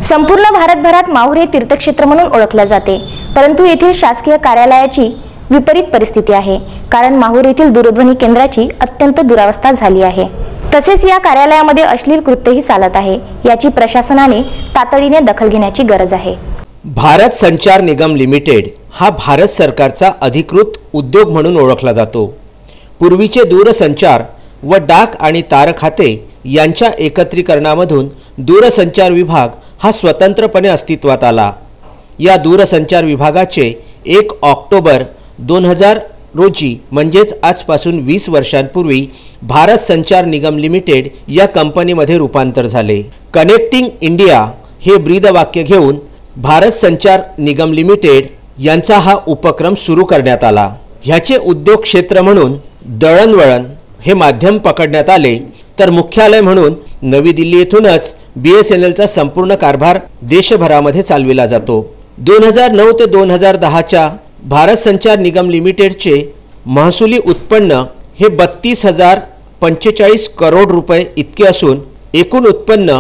संपूर्ण भारतभरात माहूर हे तीर्थक्षेत्र म्हणून ओळखले जाते, परंतु येथील शासकीय कार्यालयाची विपरीत परिस्थिती आहे। कारण माहूर येथील दूरध्वनी केंद्राची अत्यंत दुरावस्था झाली आहे। तसेच या कार्यालयामध्ये अश्लील कृत्यही चालत आहे। याची प्रशासनाने तातडीने दखल घेण्याची गरज आहे। भारत संचार निगम लिमिटेड हा भारत सरकारचा अधिकृत उद्योग म्हणून ओळखला जातो। पूर्वीचे दूरसंचार व डाक आणि तार खाते यांच्या एकत्रीकरणामधून दूरसंचार विभाग हा स्वतंत्रपणे अस्तित्वात आला। या दूरसंचार विभागाचे 1 ऑक्टोबर 2000 रोजी म्हणजेच आजपासून 20 वर्षांपूर्वी भारत संचार निगम लिमिटेड या कंपनीमध्ये रूपांतर झाले। कनेक्टिंग इंडिया हे ब्रीदवाक्य घेऊन भारत संचार निगम लिमिटेड यांचा हा उपक्रम सुरू करण्यात आला। ह्याचे उद्योग क्षेत्र म्हणून दळणवळण हे माध्यम पकडण्यात आले, तर मुख्यालय म्हणून नवी दिल्ली येथूनच BSNLचा संपूर्ण कारभार देशभरामध्ये चालविला जातो। 2009 ते 2010च्या भारत संचार निगम लिमिटेडचे महसुली उत्पन्न हे 32,045 करोड रुपये इतके असून एकूण उत्पन्न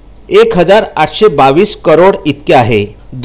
1,822 करोड इतके आहे।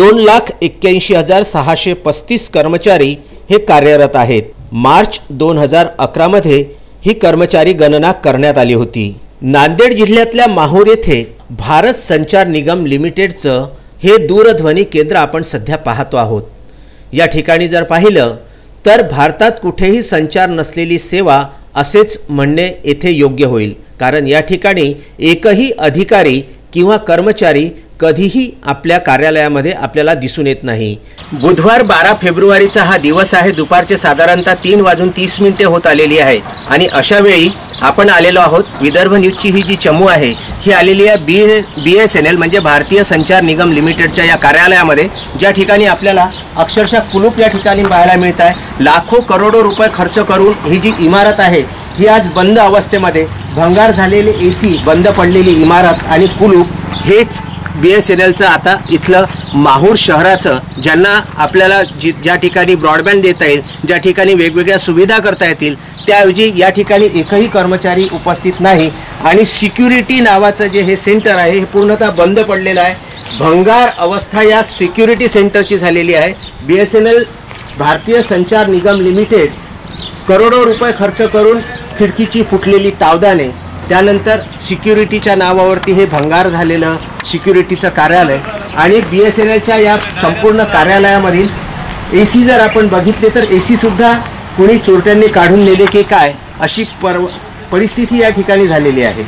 2,81,635 कर्मचारी हे कार्यरत आहेत। मार्च 2011 मध्ये ही कर्मचारी गणना करण्यात आली होती। नांदेड जिल्ह्यातल्या माहूर येथे भारत संचार निगम लिमिटेडचं हे दूरध्वनी केंद्र आपण सध्या पाहतो आहोत। या ठिकाणी जर पाहिलं तर भारतात कुठेही संचार नसलेली सेवा असेच म्हणणे येथे योग्य होईल, कारण या ठिकाणी एकही अधिकारी किंवा कर्मचारी कधीही आपल्या कार्यालयामध्ये आपल्याला दिसून येत नाही। बुधवार 12 फेब्रुवारीचा हा दिवस आहे। दुपारचे साधारणतः 3:30 होत आलेली आहे आणि अशा वेळी आपण आलेलो आहोत विदर्भ न्यूजची ही जी चमू आहे ही आलेली आहे BSNL म्हणजे भारतीय संचार निगम लिमिटेडच्या या कार्यालयामध्ये, ज्या ठिकाणी आपल्याला अक्षरशः कुलूप या ठिकाणी पाहायला मिळत आहे। लाखो करोडो रुपये खर्च करून ही जी इमारत आहे ही आज बंद अवस्थेमध्ये, भंगार झालेली AC, बंद पडलेली इमारत आणि कुलूप हेच BSNLचं आता इथलं माहूर शहराचं, ज्यांना आपल्याला ज्या ठिकाणी ब्रॉडबँड देता येईल, ज्या ठिकाणी वेगवेगळ्या सुविधा करता येतील, त्याऐवजी या ठिकाणी एकही कर्मचारी उपस्थित नाही आणि सिक्युरिटी नावाचं जे हे सेंटर आहे हे पूर्णतः बंद पडलेलं आहे। भंगार अवस्था या सिक्युरिटी सेंटरची झालेली आहे। BSNL भारतीय संचार निगम लिमिटेड करोडो रुपये खर्च करून खिडकीची फुटलेली तावदाने, त्यानंतर सिक्युरिटीच्या नावावरती हे भंगार झालेलं सिक्युरिटीचं कार्यालय आणि BSNLच्या या संपूर्ण कार्यालयामधील AC जर आपण बघितले तर AC सुद्धा कोणी चोरट्यांनी काढून नेले की काय अशी परिस्थिती या ठिकाणी झालेली आहे।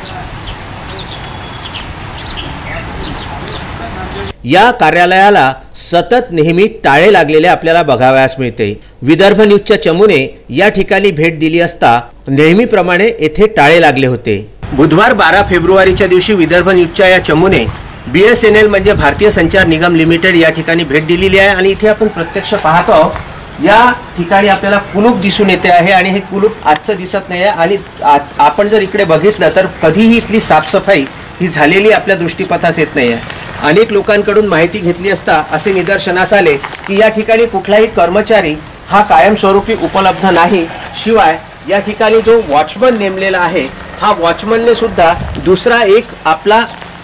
या कार्यालयाला सतत नेहमी टाळे लागलेले आपल्याला बघावयास मिळते। विदर्भ न्यूजच्या चमूने या ठिकाणी भेट दिली असता नेहमीप्रमाणे येथे टाळे लागले होते। बुधवार 12 फेब्रुवारीच्या दिवशी विदर्भ न्यूजच्या या चमूने BSNL म्हणजे भारतीय संचार निगम लिमिटेड या ठिकाणी भेट दिलेली आहे आणि इथे आपण प्रत्यक्ष पाहतो आहोत। या ठिकाणी आपल्याला कुलूप दिसून येते आहे आणि हे कुलूप आजचं दिसत नाही आहे आणि आपण जर इकडे बघितलं तर कधीही इथली साफसफाई ही झालेली आपल्या दृष्टीपथास येत नाही आहे। अनेक लोकांकडून माहिती घेतली असता असे निदर्शनास आले की या ठिकाणी कुठलाही कर्मचारी हा कायमस्वरूपी उपलब्ध नाही। शिवाय या ठिकाणी जो वॉचमन नेमलेला आहे हा वॉचमनने सुद्धा दुसरा एक आपला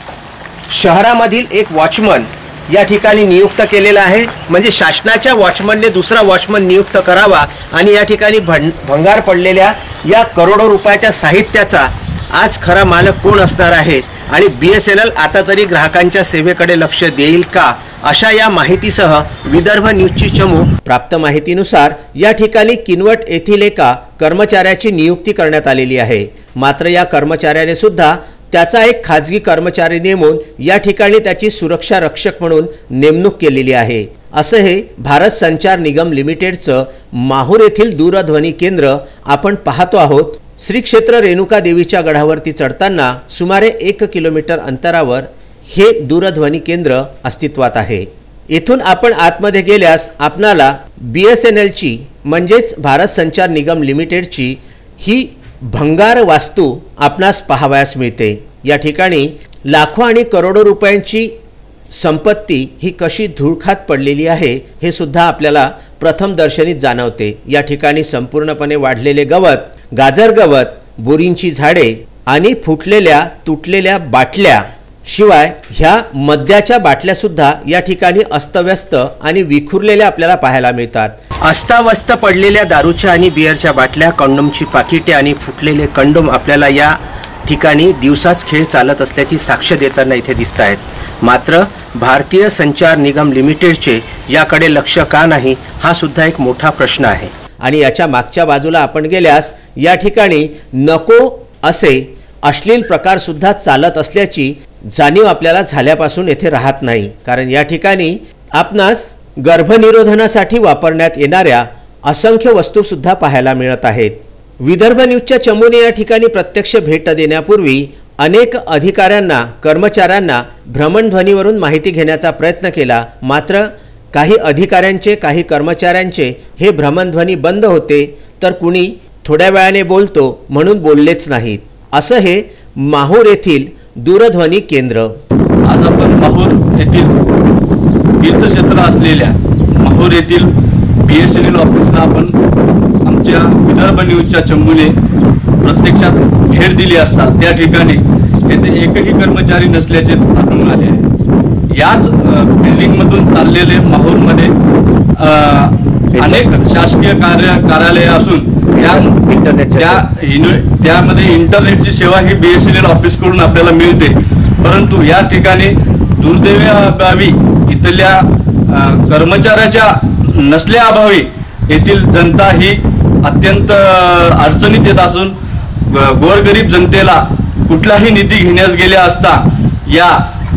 शहरामधील एक वॉचमन या ठिकाणी नियुक्त केलेला आहे, म्हणजे शासनाच्या वॉचमनने दुसरा वॉचमन नियुक्त करावा आणि या ठिकाणी भंगार पडलेल्या या करोडो रुपयाच्या साहित्याचा आज खरा मालक कोण असणार आहे आणि BSNL आता तरी ग्राहकांच्या सेवेकडे लक्ष देईल का, अशा या माहितीसह विदर्भ न्यूजची चमू प्राप्त माहितीनुसार या ठिकाणी किनवट येथील एका कर्मचाऱ्याची नियुक्ती करण्यात आलेली आहे। मात्र या कर्मचाऱ्याने सुद्धा त्याचा एक खाजगी कर्मचारी नेमून या ठिकाणी त्याची सुरक्षा रक्षक म्हणून नेमणूक केलेली आहे। असं हे भारत संचार निगम लिमिटेडचं माहूर येथील दूरध्वनी केंद्र आपण पाहतो आहोत। श्री क्षेत्र रेणुका देवीच्या गडावरती चढताना सुमारे 1 किलोमीटर अंतरावर हे दूरध्वनी केंद्र अस्तित्वात आहे। येथून आपण आतमध्ये गेल्यास आपणाला BSNLची म्हणजेच भारत संचार निगम लिमिटेडची ही भंगार वास्तू आपणास पाहावयास मिळते। या ठिकाणी लाखो आणि करोडो रुपयांची संपत्ती ही कशी धूळखात पडलेली आहे हे सुद्धा आपल्याला प्रथम दर्शनीत जाणवते। या ठिकाणी संपूर्णपणे वाढलेले गवत, गाजर गवत, बोरींची झाडे आणि फुटलेल्या तुटलेल्या बाटल्या शिवाय ह्या मद्याच्या बाटल्या सुद्धा या ठिकाणी अस्तव्यस्त आणि विखुरलेल्या आपल्याला पाहायला मिळतात. अस्ताव्यस्त पडलेल्या दारूच्या आणि बिअरच्या बाटल्या, कंडोमची पाकिटे आणि फुटलेले कंडोम आपल्याला या ठिकाणी दिवसाच खेळ चालत असल्याची साक्ष देताना इथे दिसत आहेत. मात्र भारतीय संचार निगम लिमिटेडचे याकडे लक्ष का नाही, हा सुद्धा एक मोठा प्रश्न आहे. आणि याच्या मागच्या बाजूला आपण गेल्यास या ठिकाणी नको असे अश्लील प्रकार सुद्धा चालत असल्याची जाणीव आपल्याला झाल्यापासून येथे राहत नाही. कारण या ठिकाणी आपणास गर्भनिरोधनासाठी वापरण्यात येणाऱ्या असंख्य वस्तू सुद्धा पाहायला मिळत आहेत. विदर्भ न्यूजच्या चमूने या ठिकाणी प्रत्यक्ष भेट देण्यापूर्वी अनेक अधिकाऱ्यांना, कर्मचाऱ्यांना भ्रमणध्वनीवरून माहिती घेण्याचा प्रयत्न केला. मात्र काही अधिकाऱ्यांचे, काही कर्मचाऱ्यांचे हे भ्रमणध्वनी बंद होते, तर कुणी थोड्या वेळाने बोलतो म्हणून बोललेच नाहीत. असं हे माहूर येथील दूरध्वनी केंद्र. आज आपण माहूर येथील तीर्थक्षेत्र असलेल्या माहूर येथील BSNL ऑफिसला आपण आमच्या विदर्भ न्यूजच्या चमूने प्रत्यक्षात भेट दिली असता त्या ठिकाणी येथे एकही कर्मचारी नसल्याचे आढळून आले आहे. याच बिल्डिंगमधून चाललेले माहूरमध्ये अनेक शासकीय कार्यालये असून त्यामध्ये इंटरनेटची सेवा ही BSNL ऑफिसकडून आपल्याला मिळते. परंतु या ठिकाणी दुर्दैवाअभावी इथल्या कर्मचाऱ्याच्या नसल्याअभावी येथील जनता ही अत्यंत अडचणीत येत असून गोरगरीब जनतेला कुठलाही निधी घेण्यास गेले असता या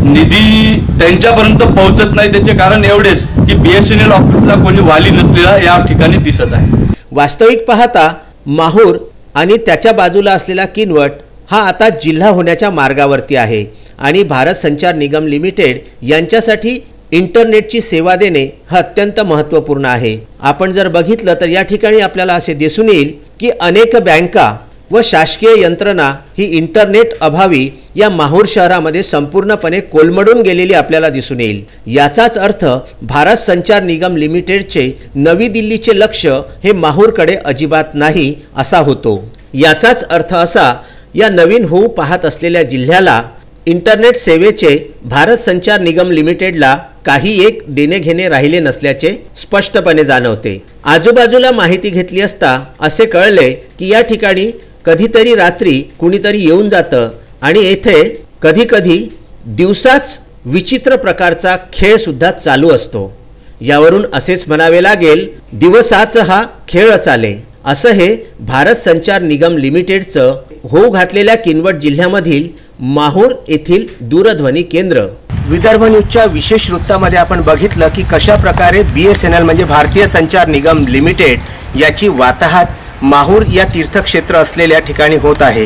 निधी त्यांच्यापर्यंत पोहोचत नाही. त्याचे कारण एवढेच की BSNL ऑफिसला कोणी वाली नसलेला या ठिकाणी दिसत आहे. वास्तविक पाहता माहूर आणि त्याच्या बाजूला असलेला किनवट हा आता जिल्हा होण्याच्या मार्गावरती आहे आणि भारत संचार निगम लिमिटेड यांच्यासाठी इंटरनेटची सेवा देणे हा अत्यंत महत्त्वपूर्ण आहे. आपण जर बघितलं तर या ठिकाणी आपल्याला असे दिसून येईल की अनेक बँका व शासकीय यंत्रणा ही इंटरनेट अभावी या माहूर शहरामध्ये संपूर्णपणे कोलमडून गेलेली आपल्याला दिसून येईल. याचाच अर्थ भारत संचार निगम लिमिटेडचे नवी दिल्लीचे लक्ष हे माहूरकडे अजिबात नाही असा होतो. याचाच अर्थ असा, या नवीन होऊ पाहत असलेल्या जिल्ह्याला इंटरनेट सेवेचे भारत संचार निगम लिमिटेडला काही एक देणे घेणे राहिले नसल्याचे स्पष्टपणे जाणवते. आजूबाजूला माहिती घेतली असता असे कळले की या ठिकाणी कधीतरी रात्री कुणीतरी येऊन जातं आणि येथे कधीकधी दिवसाच विचित्र प्रकारचा खेळ सुद्धा चालू असतो. यावरून असेच म्हणावे लागेल, दिवसाच हा खेळ चाले. असं हे भारत संचार निगम लिमिटेडचं होऊ घातलेल्या किनवट जिल्ह्यामधील माहूर येथील दूरध्वनी केंद्र. विदर्भ न्यूजच्या विशेष वृत्तामध्ये आपण बघितलं की कशा प्रकारे BSNL म्हणजे भारतीय संचार निगम लिमिटेड याची वाताहत माहूर या तीर्थक्षेत्र असलेल्या ठिकाणी होत आहे.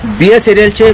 BSNLचे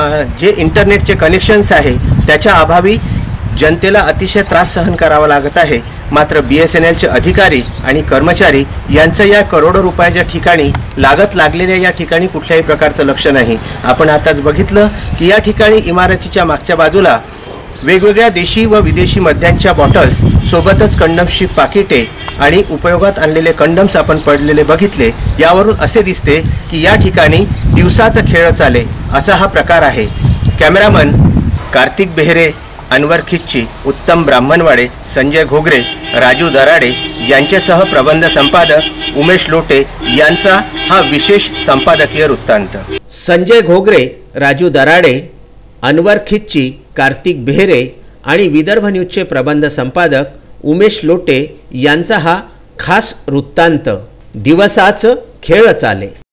जे इंटरनेटचे कनेक्शन्स आहे त्याच्या अभावी जनतेला अतिशय त्रास सहन करावा लागत आहे. मात्र BSNLचे अधिकारी आणि कर्मचारी यांचं या करोडो रुपयाच्या ठिकाणी लागलेल्या या ठिकाणी कुठल्याही प्रकारचं लक्ष नाही. आपण आताच बघितलं की या ठिकाणी इमारतीच्या मागच्या बाजूला वेगवेगळ्या देशी व विदेशी मद्यांच्या बॉटल्स सोबतच कंडम्सची पाकिटे आणि उपयोगात आणलेले कंडम्स आपण पडलेले बघितले. यावरून असे दिसते की या ठिकाणी दिवसाचा खेळ चाले असा हा प्रकार आहे. कॅमेरामन कार्तिक बेहरे, अनवर खिच्ची, उत्तम ब्राह्मणवाडे, संजय घोगरे, राजू दराडे यांच्यासह प्रबंध संपादक उमेश लोटे यांचा हा विशेष संपादकीय वृत्तांत. संजय घोगरे, राजू दराडे, अनवर खिच्ची, कार्तिक बेहरे आणि विदर्भ न्यूजचे प्रबंध संपादक उमेश लोटे यांचा हा खास वृत्तांत. दिवसाच खेळ चाले.